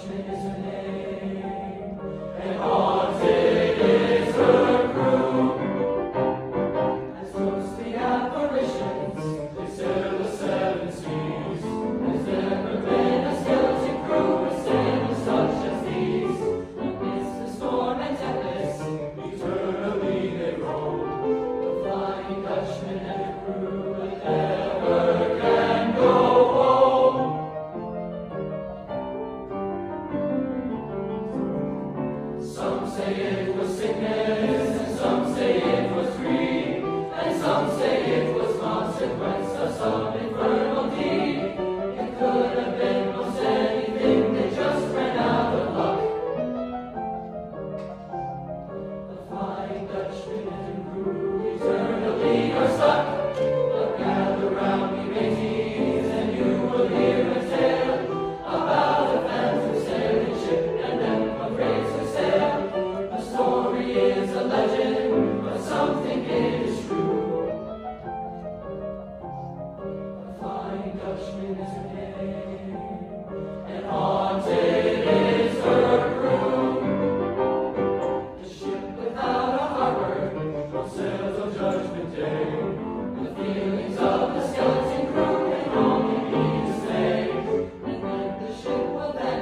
Dutchman is her name, and haunted is her crew. As ghostly apparitions, they sail the seven seas. There's never been a skeleton crew with sailors such as these. Amidst the storm and tempest, eternally they roam. The Flying Dutchman and the crew that never can go home. Some say it was sickness, and some say it was greed, and some say it was consequence of some infernal deed. It could have been most anything, they just ran out of luck. The Flying Dutchman and crew eternally are stuck. But gather round me, mateys, and you will hear a tale about a phantom sailing ship and them of raids who sail. The story is a legend, but some think it is true. The Flying Dutchman is her name, and haunted is her crew. The ship without a harbor will sail till Judgment Day. The feelings of the skeleton crew and longing be dismayed, and then the ship will vanish.